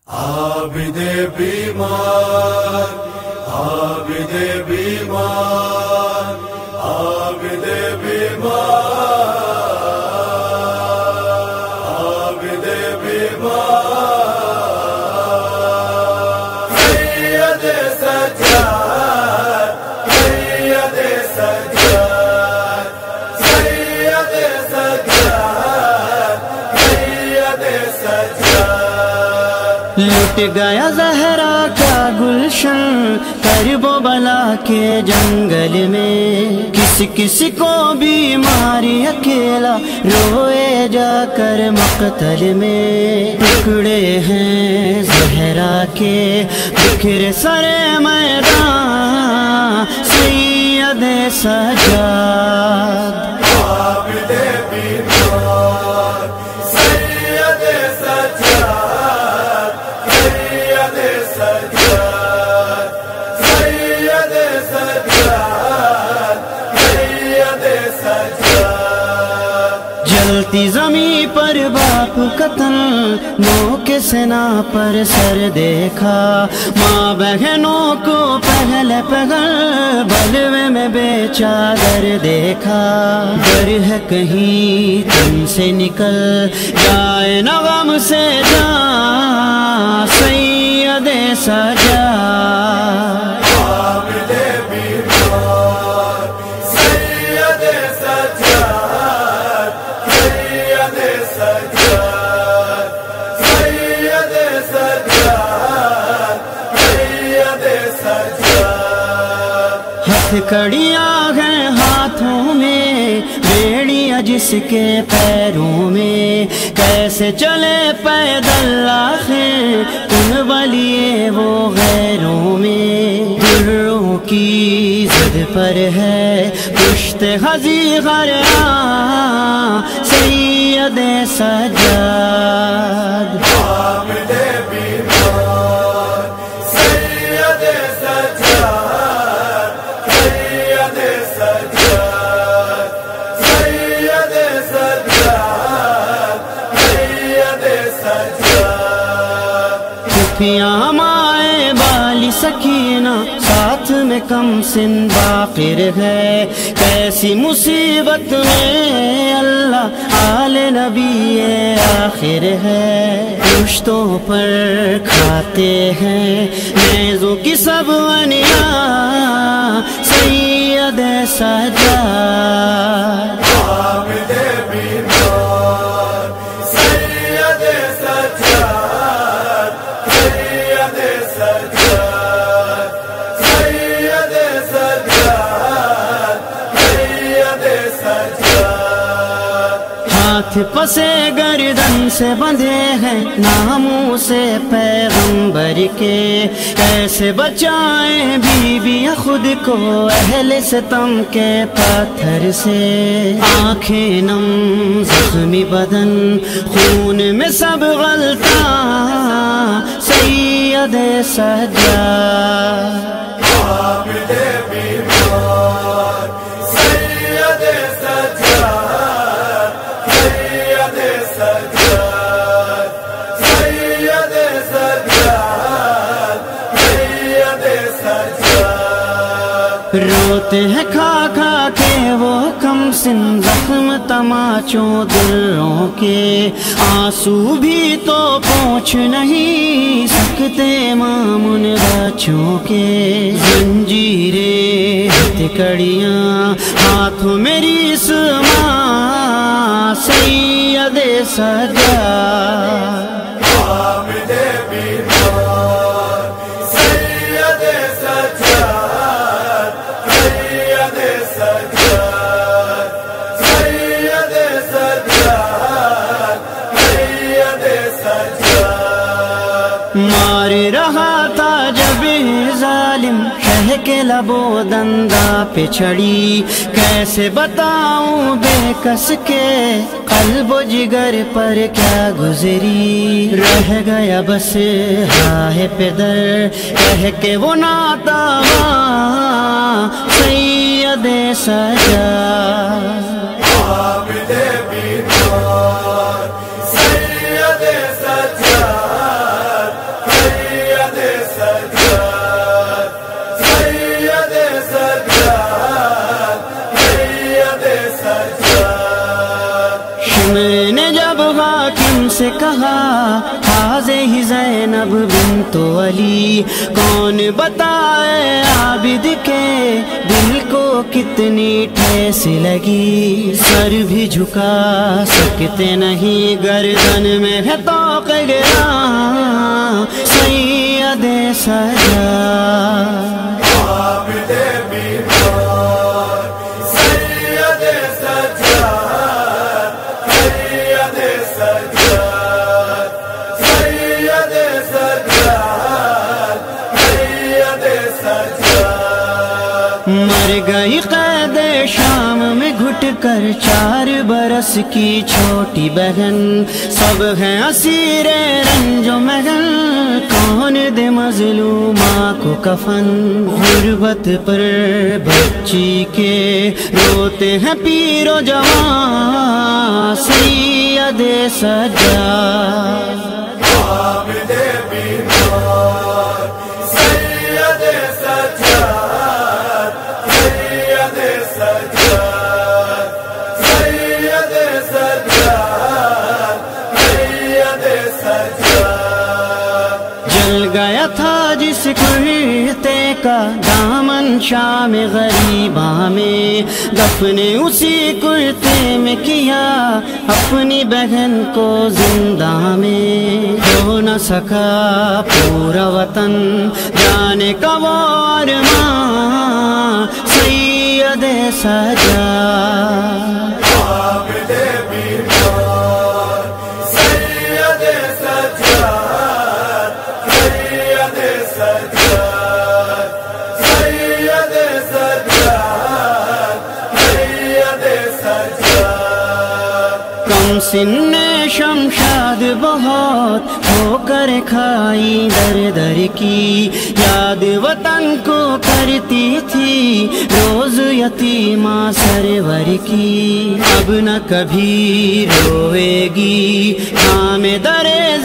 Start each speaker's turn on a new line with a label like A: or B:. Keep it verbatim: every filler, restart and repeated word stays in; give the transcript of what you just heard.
A: عابد بیمار عابد بیمار عابد بیمار عابد بیمار سید سجاد سید سجاد سید سجاد سید سجاد
B: لٹ گیا زہرا کا گلشن کرب و بلا کے جنگل میں، کس کس کو بیماری اکیلا روئے جا کر مقتل میں، ٹکڑے ہیں زہرا کے بکھرے سر میدان سید سجاد
A: عابد بیمار سید سجاد سید سجاد سید سجاد سید سجاد
B: جلتی زمیں پر باپ قتل، نوک سنا پر سر دیکھا، ماں بہنوں کو پہلے پگل بلوے میں بے چادر دیکھا، ڈر ہے کہیں تن سے نکل جائے نہ غم سے جان سید سجاد
A: عابد بیمار سید سجاد سید سجاد سید سجاد سید سجاد
B: ہتھ کڑیاں ہیں ہاتھوں میں، بیڑیاں جس کے پیروں میں، کیسے چلے پیدل آخر ان ولیے وہ غیروں میں، دروں کی زد پر ہے پشت خزی غریاں سید سجاد
A: عابد بیمار سید سجاد سید سجاد سید سجاد سید سجاد
B: خفیاں مائے بالی سکینہ ساتھ میں کم سن باقر ہے، کیسی مصیبت میں اللہ آل نبی آخر ہے، پشتوں پر کھاتے ہیں نیزوں کی سب انیاں سید سجاد
A: عابد بیمار سید سجاد سید سجاد سید سجاد سید سجاد
B: ہاتھ پسے گردن سے بندھے ہیں ناموں سے پیغمبر کے، کیسے بچائیں بیویاں خود کو اہل ستم کے پتھر سے، آنکھیں نم زخمی بدن خون میں سب غلطاں سید سجاد
A: عابد بیمار سید سجاد سید سجاد سید سجاد سید سجاد
B: روتے ہیں کھا کھا کے وہ کم سن زخم تماچوں دلوں کے، آنسو بھی تو پوچھ نہیں سکتے مامن بچوں کے، زنجیریں ہتھ کڑیاں ہاتھوں میری سماں سید سجاد
A: عابد بیمار سید سجاد سید سجاد سید سجاد سید سجاد
B: مار رہا تھا جب ظالم کہہ کے لبو دندا پہ چڑی، کیسے بتاؤں بے کس کے قلب و جگر پر کیا گزری، رہ گیا بس ہائے پدر کہہ کے وہ ناتواں سید سجاد
A: عابد بیمار سید سجاد
B: کہا حاضر ہی زینب بنت علی، کون بتائے عابد کے دل کو کتنی ٹھیس لگی، سر بھی جھکا سکتے نہیں گردن میں ہے طوق گراں سید سجاد،
A: عابد بیمار سید سجاد، سید سجاد، سید سجاد، سید سجاد،
B: مر گئی قید شام میں گھٹ کر چار برس کی چھوٹی بہن، سب ہیں اسیر رنج و محن، کون دے مظلومہ کو کفن، غربت پر بچی کے روتے ہیں پیر و جوان سید سجاد،
A: عابد بیمار سید سجاد، سید سجاد، سید سجاد، سید سجاد،
B: جل گیا تھا جس کرتے کا دامن شام غریباں میں، دفن اسی کرتے میں کیا اپنی بہن کو زندہ میں، ہو نہ سکا پورا وطن جانے کا وہ ارمان سید سجاد،
A: عابد بیمار سید سجاد، سید سجاد، سید سجاد، سید سجاد،
B: کم سن شمشاد بہت ہو کر کھائی در در کی، یاد وطن کو کرتی تھی روز یتیمہ سرور کی، اب نہ کبھی روئے گی خام در